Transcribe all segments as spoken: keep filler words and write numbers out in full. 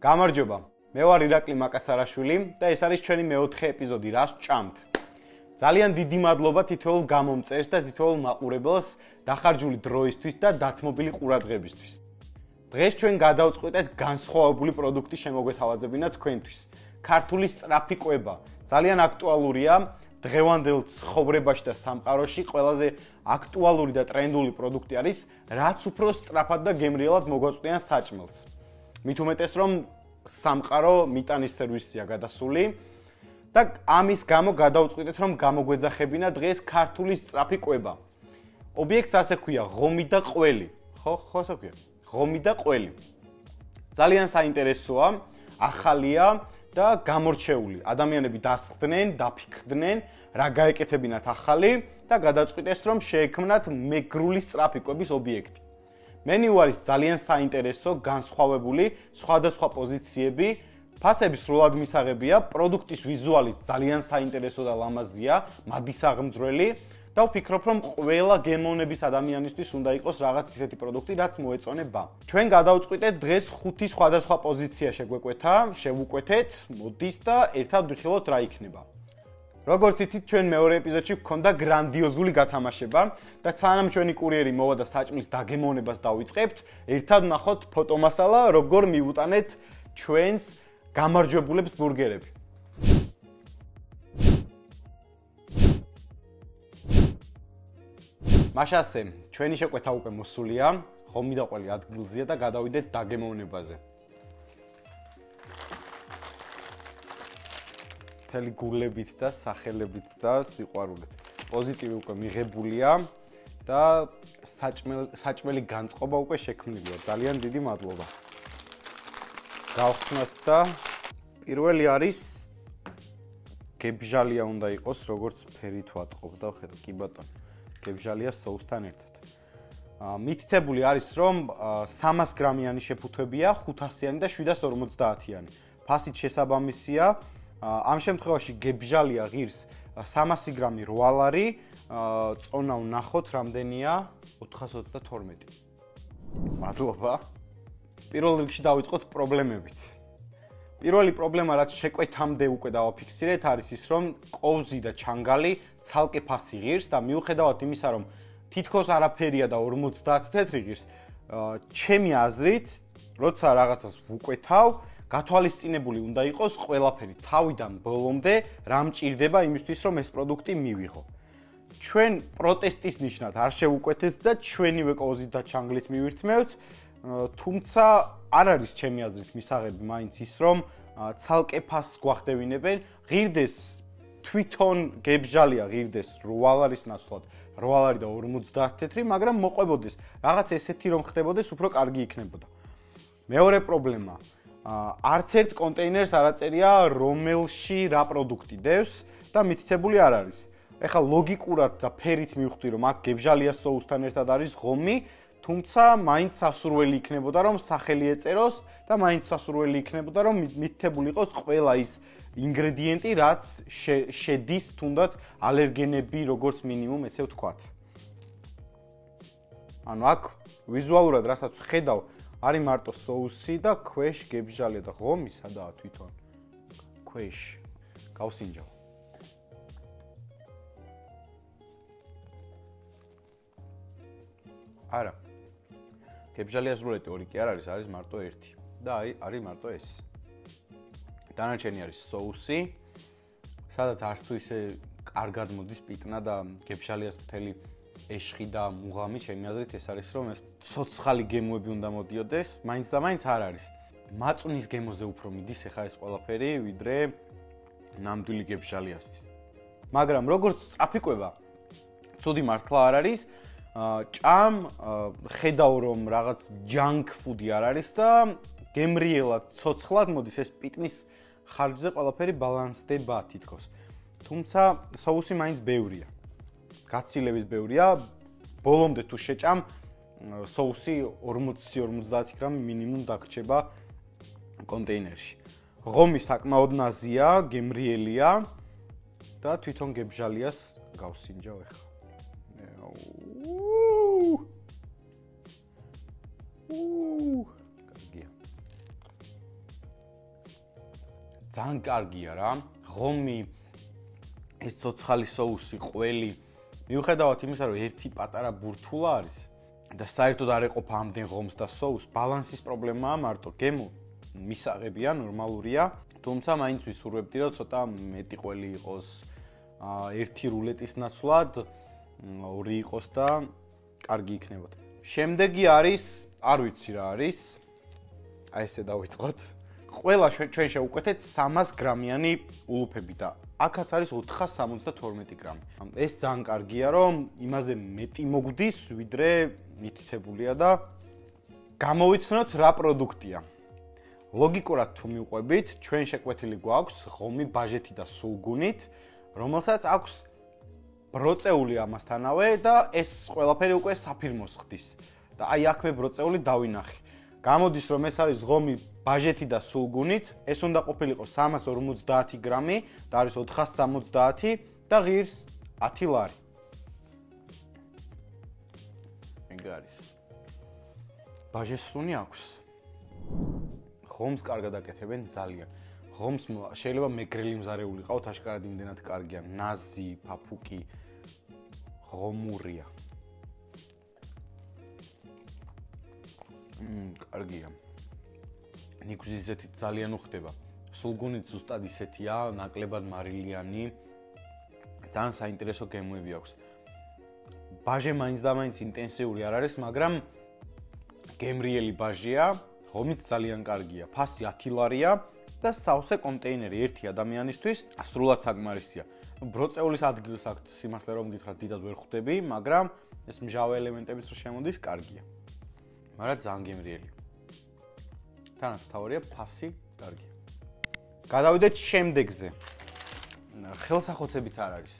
გამარჯობა. მე ვარ ირაკლი მაკასარაშვილი და ეს არის ჩვენი მეოთხე ეპიზოდი, რას ვჭამთ. ძალიან დიდი მადლობა თითოეულ გამომწერს და თითოეულ მაყურებელს დახარჯული დროისთვის და დათმობილი ყურადღებისთვის. დღეს ჩვენ გადავწყვიტეთ განსხვავებული პროდუქტი შემოგვეთავაზებინა თქვენთვის. ქართული სწრაფი კვება. ძალიან აქტუალურია დღევანდელ ცხოვრებაში და სამყაროში, ყველაზე აქტუალური და ტრენდული პროდუქტი არის, რაც უფრო სწრაფად და გემრიელად მოგვაწვდიან საჭმელს. მით უმეტეს რომ სამყარო მიტანის სერვისია გადასული და ამის გამო გადავწყვიტეთ რომ გამოგვეძახებინა დღეს ქართული სწრაფი კვება. ობიექტს ასე ქვია ღომი და ყველი. ხო, ხო ასე ქვია. ღომი და ყველი. ძალიან საინტერესოა, ახალია და გამორჩეული. ადამიანები დასხდნენ, დაფიქრდნენ, რა გაეკეთებინათ ახალი და გადაწყვიტეს რომ შეექმნათ მეგრული სწრაფი კვების ობიექტი. მენიუ არის ძალიან საინტერესო, განსხვავებული, სხვადასხვა პოზიციები, ფასები სრულად მისაღებია, პროდუქტის ვიზუალით ძალიან საინტერესო და ლამაზია, მადისაღმძვრელი და ვფიქრობ რომ ყველა გემოვნების ადამიანისთვის უნდა იყოს რაღაც ისეთი პროდუქტი, რაც მოეწონება. ჩვენ გადავწყვიტეთ დღეს ხუთი სხვადასხვა პოზიცია შეგვეკვეთა, შევუკვეთეთ, მოდის და ერთად ვიხილოთ რა იქნება. როგორც იცით, ჩვენ მეორე ეპიზოდში გვქონდა გრანდიოზული გათამაშება და სანამ ჩვენი კურიერი მოვა და საჭმლის დაგემოვნებას დავიწყებთ, ერთად ვნახოთ ფოტომასალა, როგორ მივუტანეთ ჩვენს გამარჯვებულებს ბურგერები. მაშასე, ჩვენი შეკვეთა უკვე მოსულია, ღომი და ყველი ადგილზეა და გადავიდეთ დაგემოვნებაზე. მთელი გულებით და სახელებით და სიყვარულით. პოზიტივი უკვე მიღებულია და საჭმელი განწყობა უკვე შექმნილია. ძალიან დიდი მადლობა. გავხსნათ და პირველი არის გებჟალია უნდა იყოს, როგორც ფერით ვატყობ და ხედავ, კი ბატონო. გებჟალია соусთან ერთად. მითითებული არის, რომ სამას გრამიანი შეფუთვებია, ხუთასიანი და შვიდას ორმოცდაათიანი. ფასით შესაბამისია. ამ შემთხვევაში გებჟალია ღირს სამასი გრამი რვა ლარი, წონა ვნახოთ რამდენია ოთხას ოცდათორმეტი. მადლობა. პირველ რიგში დავიწყოთ პრობლემებით. პირველი პრობლემა, რაც შეკვეთამდე უკვე დავაფიქსირეთ, არის ის, რომ კოვზი და ჩანგალი ცალკე ფასი ღირს და მიუხედავად იმისა, რომ თითქოს არაფერია და ორმოცდაათი თეთრი ღირს, ჩემი აზრით, როცა რაღაცას ვუკვეთავ, გათვალისწინებული უნდა იყოს ყველაფერი თავიდან ბოლომდე, რა მჭირდება იმისთვის, რომ ეს პროდუქტი მივიღო. ჩვენ პროტესტის ნიშნად არ შევუკვეთეთ და ჩვენივე კოვზით და ჩანგლით მივირთმევთ, თუმცა არ არის ჩემი აზრით მისაღები მაინც ის, რომ ცალკე ფასს გვახდევინებენ, ღირდეს თვითონ გებჟალია ღირდეს რვა ლარის ნაცვლად, რვა ლარი და ორმოცდაათი თეთრი, მაგრამ მოყვებოდეს რაღაც ესეთი რომ ხდებოდეს, უფრო კარგი იქნებოდა. მეორე პრობლემა არც ერთ კონტეინერს არ აწერია რომელში რა პროდუქტი დევს და მითითებული არ არის. ეხლა ლოგიკურად და ფერით მივხვდი რომ აქ გებჟალია соусთან ერთად არის ღომი, თუმცა მაინც სასურველი იქნებოდა რომ სახელი ეწეროს და მაინც სასურველი იქნებოდა რომ მითითებული იყოს ყველა ის ინგრედიენტი, რაც შედის თუნდაც ალერგენები, როგორც მინიმუმ ესე ვთქვათ. ანუ აქ ვიზუალურად რასაც ხედავ არის მარტო соуსი და ქვეშ გებჟალია და ღომი სადაა თვითონ. ქვეშ გავსინჯავ. არა. გებჟალიას რულეტი ორი კი არ არის, არის მარტო ერთი. და აი, არის მარტო ეს. დანარჩენი არის соуსი, სადაც არც თუ ისე კარგად მოდის პიტნა და გებჟალიას მთელი ეშხი და მუღამი, ჩემი აზრით ეს არის რომ ეს ცოცხალი გემოები უნდა მოდიოდეს, მაინც და მაინც არ არის. მაწვნის გემოზე უფრო მიდის ეხა ეს ყველაფერი, ვიდრე ნამდვილი გებჟალიას. მაგრამ როგორც სწრაფი კვება, ცუდი მართლა არ არის. ჭამ, ხედავ რომ რაღაც junk food-ი არ არის და გემრიელად, ცოცხლად მოდის ეს პიტნის ხარჯზე ყველაფერი ბალანსდება თითქოს. თუმცა соуსი მაინც ბევრია. გაცილებით ბევრია, ბოლომდე თუ შეჭამ, соуსი ორმოცი ორმოცდაათი გრამი მინიმუმ დაგრჩება კონტეინერში. ღომი საკმაოდ ნაზია, გემრიელია და თვითონ გებჟალიას გავსინჯავ ახლა. ძალიან კარგია რა. ღომი, ეს ცოცხალი соуსი, ყველი. მიუხედავად იმისა, რომ ერთი პატარა ბურთულა არის და საერთოდ არ ეყოფა ამდენ ღომს და соуს, ბალანსის პრობლემაა მარტო. გემო მისაღებია, ნორმალურია, თუმცა მაინც ვისურვებდი, რომ ცოტა მეტი ყველი იყოს, ერთი რულეტის ნაცვლად, ორი იყოს და კარგი იქნებოდა. შემდეგი არის, არ ვიცი რა არის. აი ესე დავიწყოთ. ყველა ჩვენ შევუკვეთეთ სამას გრამიანი ულუფები და აქაც არის ოთხას სამოცდათორმეტი გრამი. ეს ძალიან კარგია, რომ იმაზე მეტი მოგდის, ვიდრე მითითებულია და გამოვიცნოთ რა პროდუქტია. ლოგიკურად თუ მივყვებით, ჩვენ შეკვეთილი გვაქვს ღომი ბაჟეთი და სულგუნით, რომელსაც აქვს ბროწეული ამასთანავე და ეს ყველაფერი უკვე საფირმოს ხდის. და აი აქ მე ბროწეული დავინახე. გამოდის რომ ეს არის ღომი ბაჟეთი და სულგუნით, ეს უნდა ყოფილიყო სამას ორმოცდაათი გრამი და არის ოთხას სამოცდაათი და ღირს ათი ლარი. ეგ არის. ბაჟეს სუნი აქვს. ღომს კარგად აკეთებენ ძალიან. ღომს შეიძლება მეგრელი მზარეული ყავთ, აშკარად იმდენად კარგია. ნაზი, ფაფუკი, ღომურია. მმ, კარგია. ნიგვზის ისეთი ძალიან უხდება. სულგუნით ზუსტად ისეთია, ნაკლებად მარილიანი. ძალიან საინტერესო გემოები აქვს. ბაჟე მაინც და მაინც ინტენსიური არ არის, მაგრამ გემრიელი ბაჟია, ღომიც ძალიან კარგია. ფასი ათი ლარია და სავსე კონტეინერი ერთი ადამიანისთვის სრულად საკმარისია. ბროწეულის ადგილს აქვს სიმართლე რომ გითხრათ, დიდად ვერ ხვდები, მაგრამ ეს მჟავე ელემენტებიც რო შემოდის, კარგია. მაგრამ ძალიან გემრიელი. თანასწორია ფასი კარგია. გადავიდეთ შემდეგზე. ხელსახოცებიც არ არის.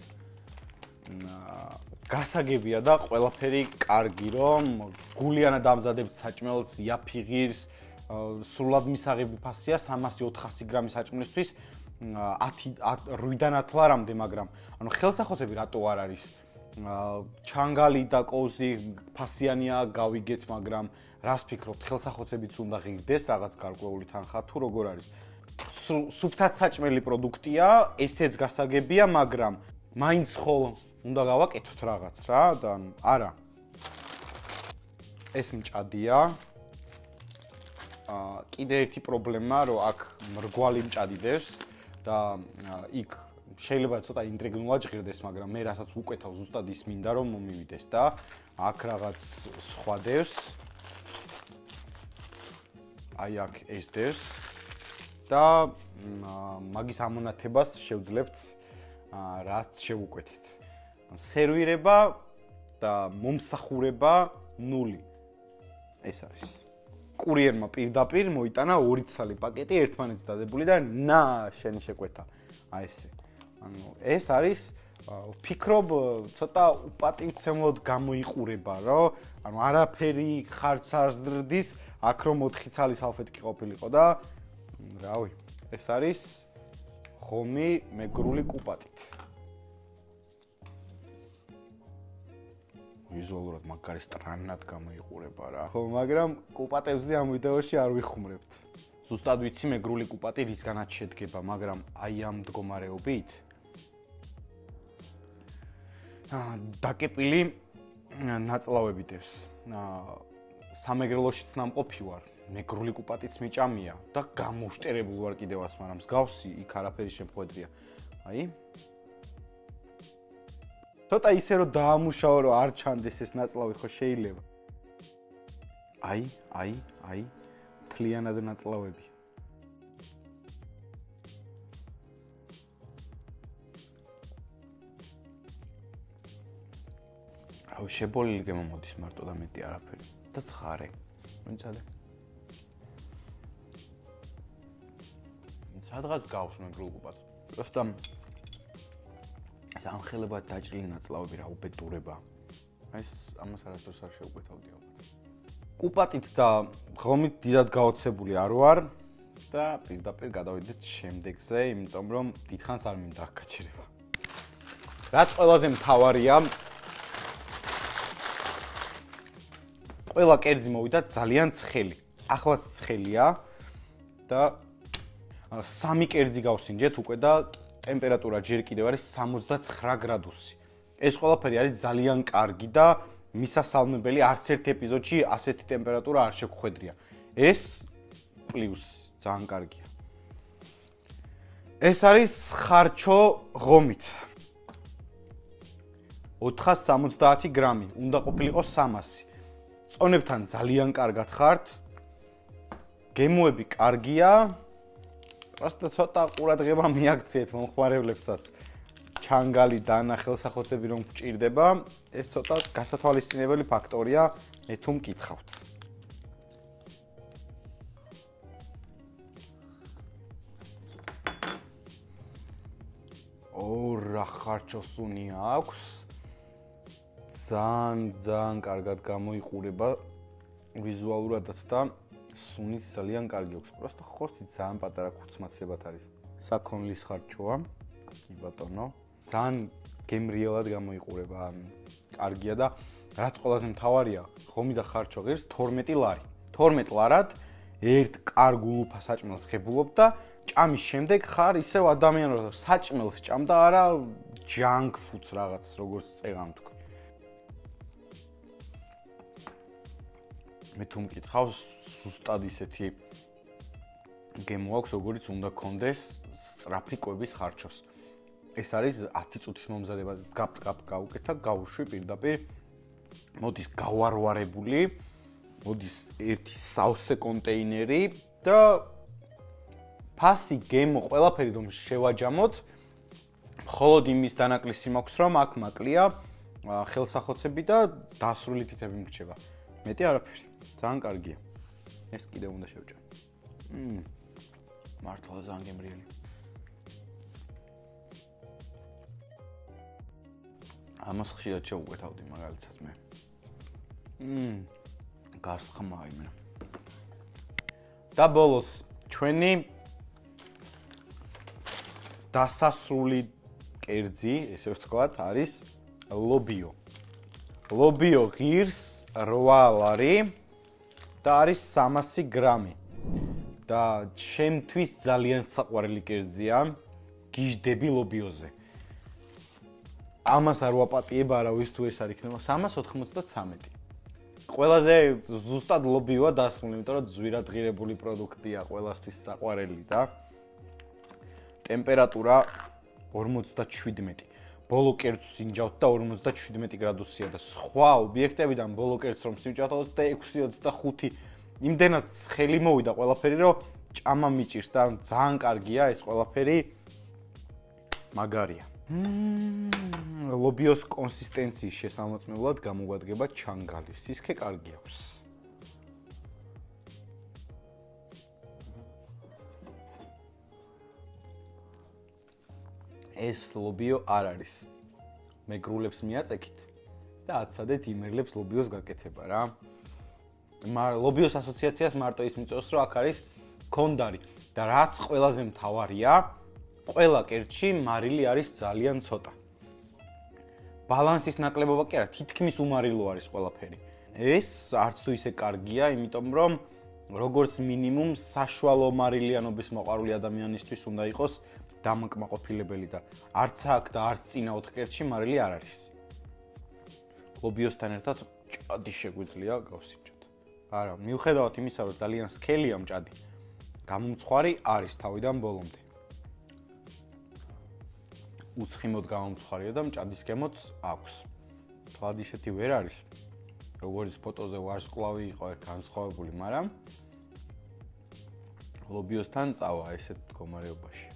გასაგებია და ყველაფერი კარგი, რომ გულიანად ამზადებთ საჭმელს, იაფიღირს, სრულად მისაღები ფასია სამას ოთხასი გრამი საჭმლისთვის ათიდან ათ ლარამდე, მაგრამ ანუ ხელსახოცები რატო არ არის? ჩანგალი და კოუზი ფასიანია, გავიგეთ, მაგრამ რას ფიქრობთ, ხელსახოცებიც უნდა ღირდეს, რაღაც გარკვეული თანხა თუ როგორ არის? სუფთად საჭმელი პროდუქტია, ესეც გასაგებია, მაგრამ მაინც ხო უნდა გავაკეთოთ რაღაც რა და არა. ეს მჭადია. აა კიდე ერთი პრობლემა, რომ აქ მრგვალი მჭადიდებს და იქ შეიძლება ცოტა ინტრიგნულად ჟღერდეს, მაგრამ მე რასაც უკვეთავ ზუსტად ის მინდა რომ მომივიდეს და აქ რაღაც სხვა დევს. აი აქ ეს დევს და მაგის ამონათებას შევძლებთ რაც შევუკვეთით. სერვირება და მომსახურება ნული. ეს არის. კურიერმა პირდაპირ მოიტანა ორი ცალი პაკეტი ერთმანეთს დადებული და ნა შენი შეკვეთა. აი ესე. ანუ ეს არის ვფიქრობ ცოტა უპატივცემლოდ გამოიყურება, რომ ანუ არაფერი ხარჯს არ ზრდის, აქ რომ ოთხი ცალი სალფეტკი ყოფილიყო და რავი, ეს არის ღომი მეგრული კუპატით. ვიზუალურად მაგარი სტრანად გამოიყურება რა. ხო, მაგრამ კუპატებზე ამ ვიდეოში არ ვიხუმრებთ. ზუსტად ვიცი მეგრული კუპატი რისგანაც შედგება, მაგრამ აი ამ მდგომარეობით დაკეპილი ნაწლავები დევს. სამეგრელოშიც ნამყოფი ვარ, მეგრული კუპატიც მიჭამია და გამოვშტერებული ვარ კიდევაც, მაგრამ მსგავსი იქ არაფერი შემხვედრია. აი ცოტა ისე რომ დაამუშავო, რომ არ ჩანდეს ეს ნაწლავი, ხო შეიძლება. აი, აი, აი, მთლიანად ნაწლავები. რავი, შებოლილი გემომოდის მარტო და მეტი არაფერი. და ცხარე. მიცადე. სადღაც გავს მეგრულ კუპატს. პროსტა ეს ამხელებად დაჭრილი ნაწლავები რა უბედურება. ეს ამას არასდროს არ შევკვეთავდი ალბათ. კუპატით და ღომით დიდად გაოცებული არ ვარ და პირდაპირ გადავიდეთ შემდეგზე, იმიტომ რომ დიდხანს არ მინდა აქ გაჩერება. რაც ყველაზე მთავარია, ყველა კერძი მოვიდა ძალიან ცხელი. ახლაც ცხელია და სამი კერძი გავსინჯეთ უკვე და ტემპერატურა ჯერ კიდევ არის სამოცდაცხრა გრადუსი. ეს ყველაფერი არის ძალიან კარგი და მისასალმებელი, არც ერთ ეპიზოდში ასეთი ტემპერატურა არ შეგხვედრია. ეს პლუს ძალიან კარგია. ეს არის ხარჩო ღომით. ოთხას სამოცდაათი გრამი, უნდა ყოფილიყო სამასი. წონებთან ძალიან კარგად ხართ. გემოები კარგია. პროსტა ცოტა ყურადღება მიაქციეთ მომხმარებლებსაც. ჩანგალი დანა ხელსახოცები რომ გჭირდება, ეს ცოტა გასათვალისწინებელი ფაქტორია, მე თუ მკითხავთ. ორ ხარჩოსუნი აქვს. ძალიან ძალიან კარგად გამოიყურება ვიზუალურადაც და სუნიც ძალიან კარგი აქვს. პროსტა ხორცი ძალიან პატარა ქუცმაცებად არის. საქონლის ხარჩოა. კი ბატონო. ძალიან გემრიელად გამოიყურება. კარგია და რაც ყველაზე მთავარია, ღომი და ხარჩო ღირს თორმეტი ლარი. თორმეტ ლარად ერთ კარგ ულუფა საჭმელს ღებულობ და ჭამის შემდეგ ხარ ისევ ადამიანი რომ საჭმელს ჭამ და არა junk food-ს რაღაც როგორც წეგან თქვი. მე თუ მკითხავს, ზუსტად ისეთი გემო აქვს, როგორც უნდა კონდეს სწრაფი კვების ხარჩოს. ეს არის ათი წუთის მომზადება. გაპ გაპ გავუკეთა, გავუშვი პირდაპირ. მოდის გავარვარებული, მოდის ერთი სავსე კონტეინერი და ფასი გემო ყველაფერი რომ შევაჯამოთ, მხოლოდ იმის დანაკლისი მაქვს, რომ აქ მაკლია ხელსახოცები და დასრული თითები მრჩება. მეტი არაფერი. ძალიან კარგია. ეს კიდევ უნდა შევჭამ. მმ. მართლა ძალიან გემრიელი. ამას ხშირად შევუკეთავდი მაგალითად მე. მმ. გასხმა იმენა. და ბოლოს ჩვენი დასასრული კერძი, ესე ვთქვათ, არის ლობიო. ლობიო ღირს რვა ლარი და არის სამასი გრამი. და ჩემთვის ძალიან საყვარელი კერძია გიჟდები ლობიოზე. ამას არ ვაპატიებ არავის თუ ეს არ იქნება სამას ოთხმოცდათვრამეტი. ყველაზე ზუსტად ლობიოა დასმული, იმიტომ რომ ძვირადღირებული პროდუქტია ყველასთვის საყვარელი და ტემპერატურა ორმოცდაშვიდმეტი. ბოლო კერძს სინჯავთ და ორმოცდაშვიდმეტი გრადუსია და სხვა ობიექტებიდან ბოლო კერძს რომ სინჯავთ ოცდაექვსი ოცდახუთი იმდენად ხელი მოვიდა ყველაფერი რომ ჭამა მიჭირს და ძალიან კარგია ეს ყველაფერი მაგარია. ლობიოს კონსისტენციის შესამოწმებლად გამოგვადგება ჩანგალი. სისქე კარგი აქვს. ეს ლობიო არ არის. მეგრულებს მიაწექით და აცადეთ იმერლებს ლობიოს გაკეთება რა. ლობიოს ასოციაციას მარტო ის მიწევს, რომ აქ არის ქონდარი და რაც ყველაზე მთავარია, ყველა კერძში მარილი არის ძალიან ცოტა. ბალანსის ნაკლებობა კი არა, თითქმის უმარილო არის ყველაფერი. ეს არც თუ ისე კარგია, იმიტომ რომ როგორც მინიმუმ საშუალო მარილიანობის მოყვარული ადამიანისთვის უნდა იყოს დამაკმაყოფილებელი და არც აქ და არც წინა ოთხ კერძში მარილი არ არის. ლობიოსთან ერთად ჭადი შეგვიძლია გავსინჯოთ. არა, მიუხედავად იმისა, რომ ძალიან სქელია მჭადი, გამომცხვარი არის თავიდან ბოლომდე. უცხიმოდ გამომცხვარია და მჭადის გემოც აქვს. თვალად ისეთი ვერ არის, როგორც ფოტოზე ვარსკვლავი იყო განსხვავებული, მაგრამ ლობიოსთან წავა ესეთ მდგომარეობაში.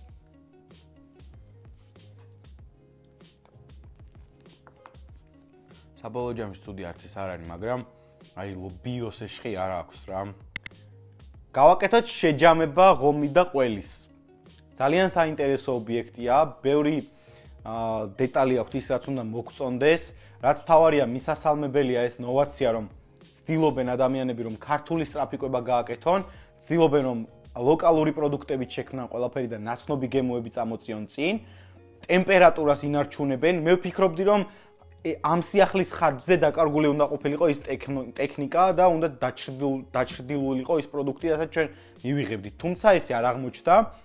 საბოლოო ჯამში ცუდი არც ის არ არის, მაგრამ აი ლობიოს ეშხი არ აქვს რა. გავაკეთოთ შეჯამება ღომი და ყველის. ძალიან საინტერესო ობიექტია, ბევრი დეტალი აქვს ის, რაც უნდა მოგწონდეს, რაც მთავარია მისასალმებელია ეს ნოვაცია, რომ ცდილობენ ადამიანები, რომ ქართული სწრაფი კვება გააკეთონ, ცდილობენ, რომ ლოკალური პროდუქტებით შექმნან ყველაფერი და ნაცნობი გემოები წამოწიონ წინ, ტემპერატურას ინარჩუნებენ. მე ვფიქრობდი, რომ ამ სიახლის ხარჯზე დაკარგული უნდა ყოფილიყო ის ტექნიკა და უნდა დაჩრდილულიყო ის პროდუქტი, რასაც ჩვენ მივიღებდით. თუმცა ესე არ აღმოჩნდა.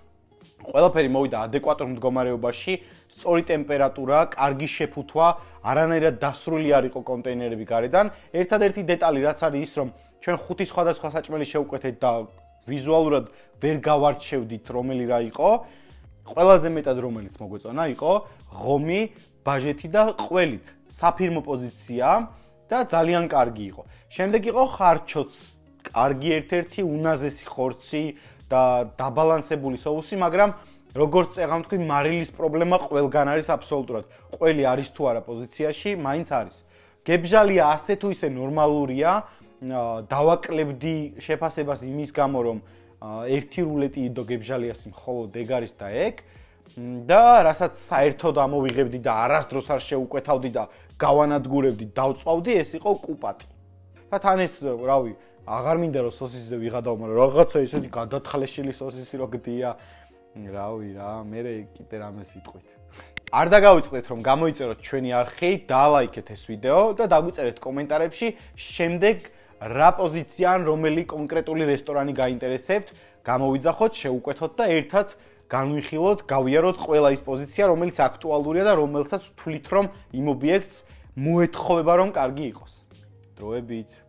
ყველაფერი მოვიდა ადეკვატურ მდგომარეობაში, სწორი ტემპერატურა, კარგი შეფუთვა, არანაირად დასრული არ იყო კონტეინერები გარედან. ერთადერთი დეტალი რაც არის ის, რომ ჩვენ ხუთი სხვადასხვა საჭმელი შევკვეთეთ და ვიზუალურად ვერ გავარჩევდით რომელი რა იყო. ყველაზე მეტად რომელიც მოგვეწონა იყო ღომი, ბაჟეთი და ყველით. საფირმო პოზიცია და ძალიან კარგი იყო. შემდეგ იყო ხარჩოც, კარგი ერთ-ერთი უნაზესი ხორცი და დაბალანსებული სოუსი, მაგრამ როგორც წეღავ თქვი, მარილის პრობლემა ყველგან არის აბსოლუტურად. ყველი არის თუ არა პოზიციაში, მაინც არის. გებჟალია ასე თუ ისე ნორმალურია, დავაკლებდი შეფასებას იმის გამო, რომ ერთი რულეტი იდო გებჟალიას მხოლოდ ეგ არის და ეგ და რასაც საერთოდ ამოვიღებდი და არასდროს არ შეუკვეთავდი და გავანადგურებდი, დავწვავდი, ეს იყო კუპატი. და თან ეს, რავი, აღარ მინდა რომ სოსისზე ვიღადაო, მაგრამ რაღაცა ისეთი გადათხლეშილი სოსისი რო გდია. რავი რა, მე კიდე რამეს იტყვით. არ დაგავიწყდეთ რომ გამოიწეროთ ჩვენი არხი, დალაიქეთ ეს ვიდეო და დაგვიწერეთ კომენტარებში შემდეგ რა პოზიცია ან რომელი კონკრეტული რესტორანი გაინტერესებთ, გამოვიძახოთ, შეუკვეთოთ და ერთად განვიხილოთ, გავიაროთ ყველა ის პოზიცია, რომელიც აქტუალურია და რომელსაც ვთვლით რომ იმ ობიექტს მოეთხოვება რომ კარგი იყოს. დროებით